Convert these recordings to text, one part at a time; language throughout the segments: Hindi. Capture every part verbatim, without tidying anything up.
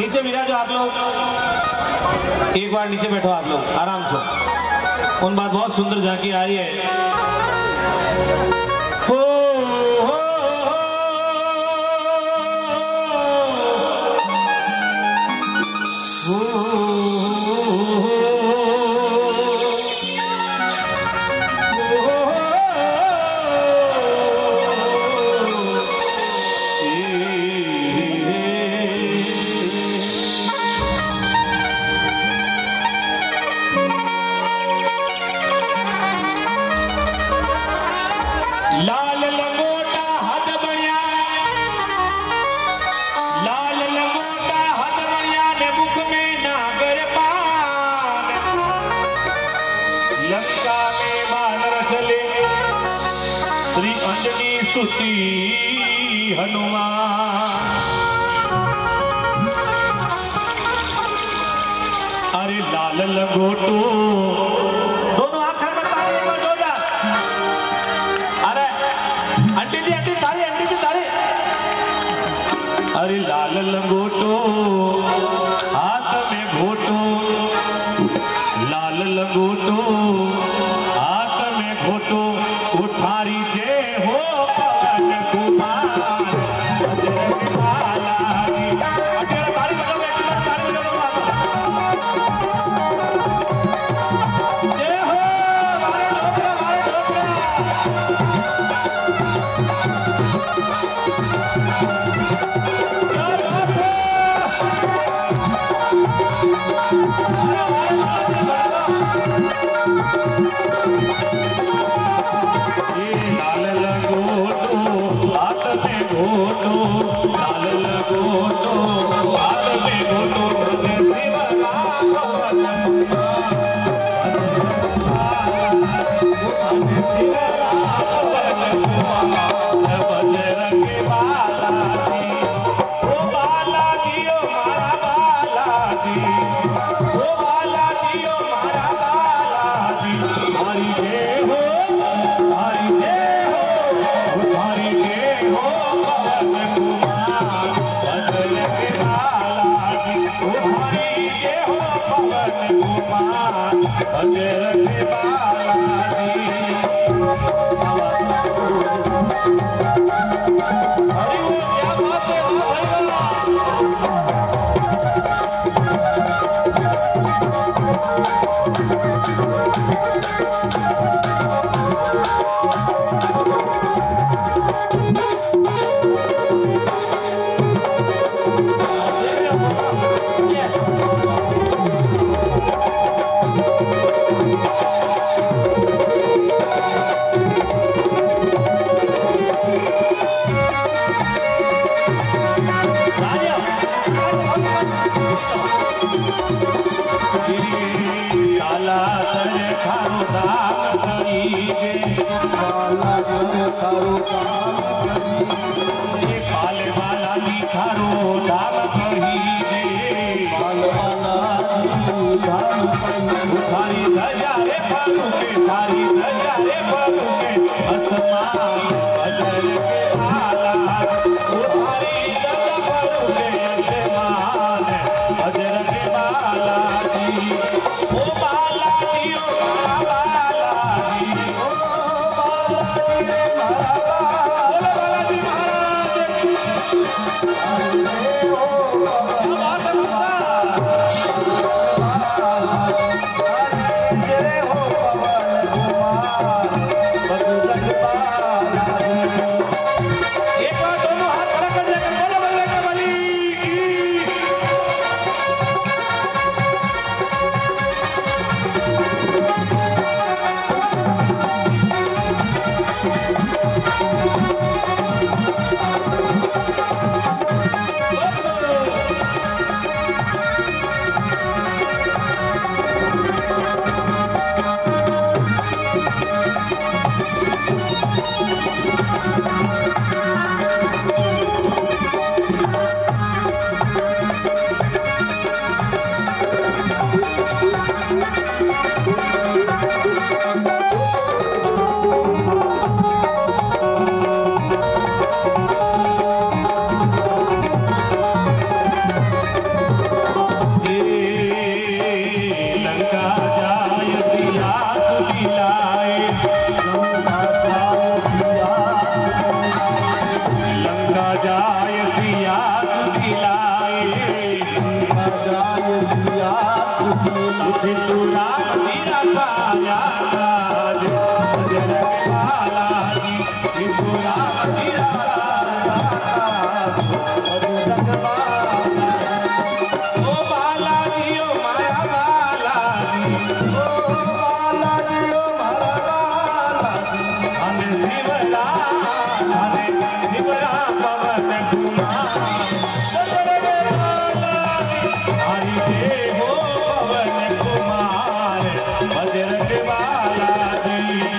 नीचे विराजो आप लोग, एक बार नीचे बैठो आप लोग आराम से। उन बार बहुत सुंदर झांकी आ रही है। हो, हो, हो, हो, हनुमान। अरे लाल लंगोटो, दोनों हाथ खड़े करता है, एक बार जोरदार। अरे आंटी जी, आंटी ताली, आंटी जी ताली। अरे लाल लंगोटो हाथ में घोटो, लाल लंगोटो हाथ में घोटो, उठारी जय हो पवन कुमार। एक बार दोनों हाथ खड़ा कर जाय सिया सुखी तुझे तू राम जी साया काज बजरंग बाला जी तू राम जी साया काज बजरंग बाला ओ बाला जी ओ माया बाला जी ओ बाला जी ओ माया बाला जी हमें शिवरा हमें शिवरा पवन कुमार बजरंग बाला जी हरि जय हो पवन कुमार बजरंग बाला जी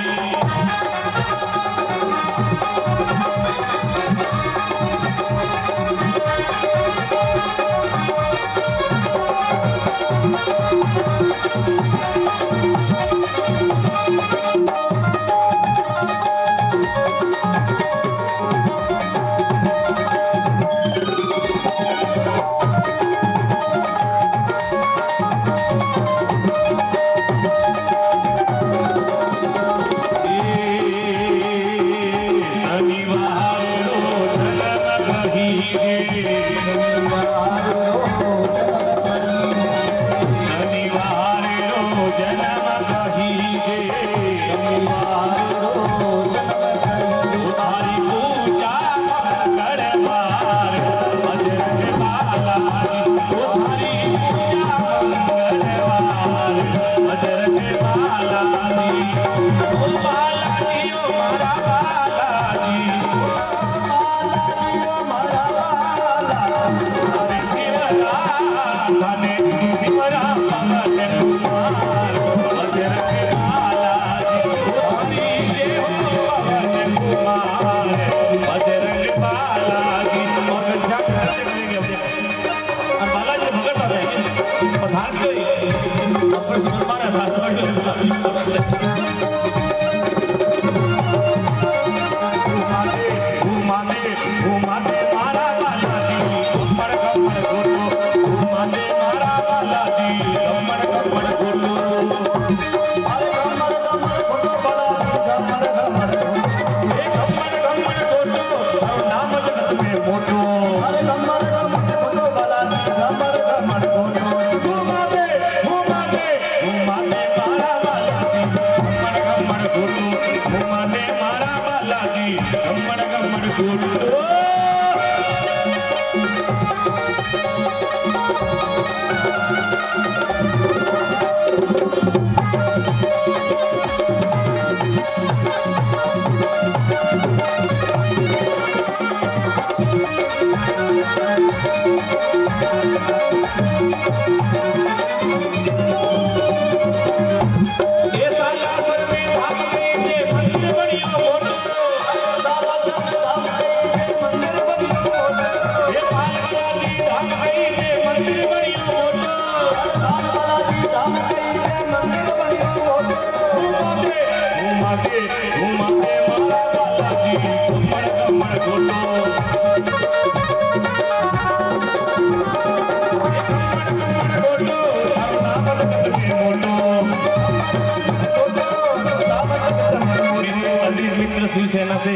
शिवसेना से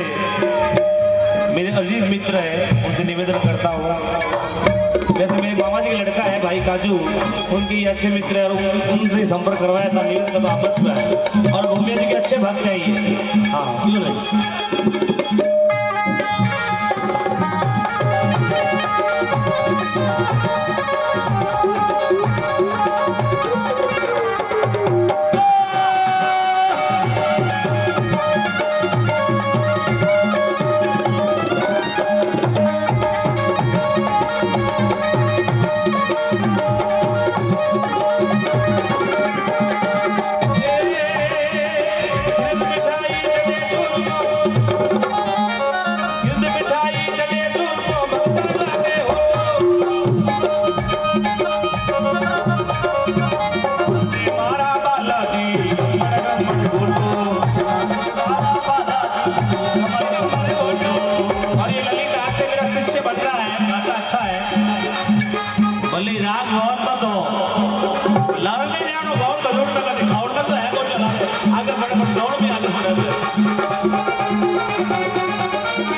मेरे अजीज मित्र है, उनसे निवेदन करता हूँ। वैसे मेरे मामा जी का लड़का है भाई काजू, उनके अच्छे मित्र है और उनसे संपर्क करवाया था। निवेदन का आपस में है और भूमिया जी के अच्छे भक्त चाहिए। हाँ क्यों नहीं।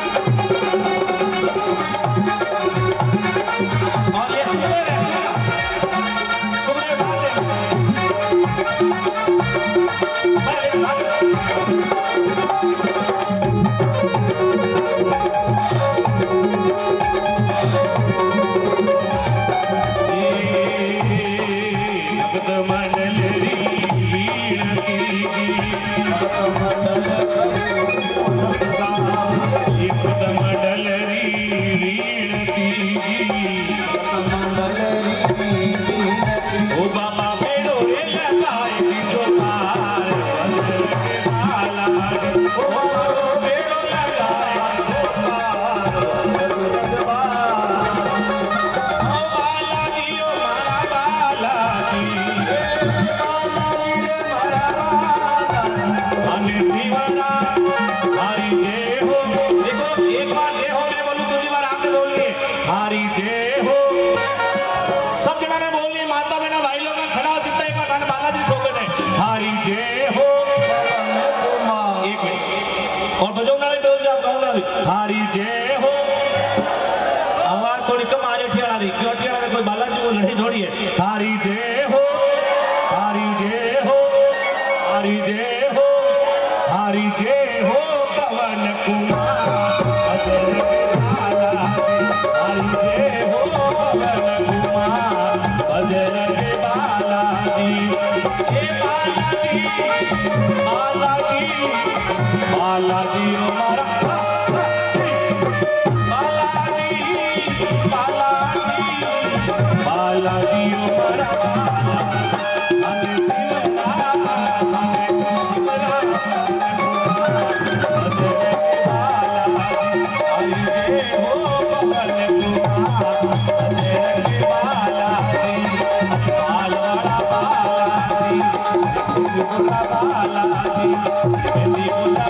और ये सुंदर है बालाजी सोबत है थारी जय हो कुमार एक मिनट और बजाओ नाले बोल जाओ गाओ नाले थारी जय हो आवाज थोड़ी कम आ रही ठियाड़ा रही क्यों ठियाड़ा कोई बालाजी को लड़ी थोड़ी है थारी जय हो थारी जय हो थारी जय हो थारी जय हो पवन कुमार अजर बालाजी थारी जय हो पवन कुमार अजर बालाजी हे बालाजी बालाजी बालाजी हमारा बालाजी बालाजी बालाजी हमारा हमें सिमरा हमें सिमरा अजर बालाजी हरि जय हो पवन कुमार अजर बालाजी बालवाड़ा बालाजी बालाजी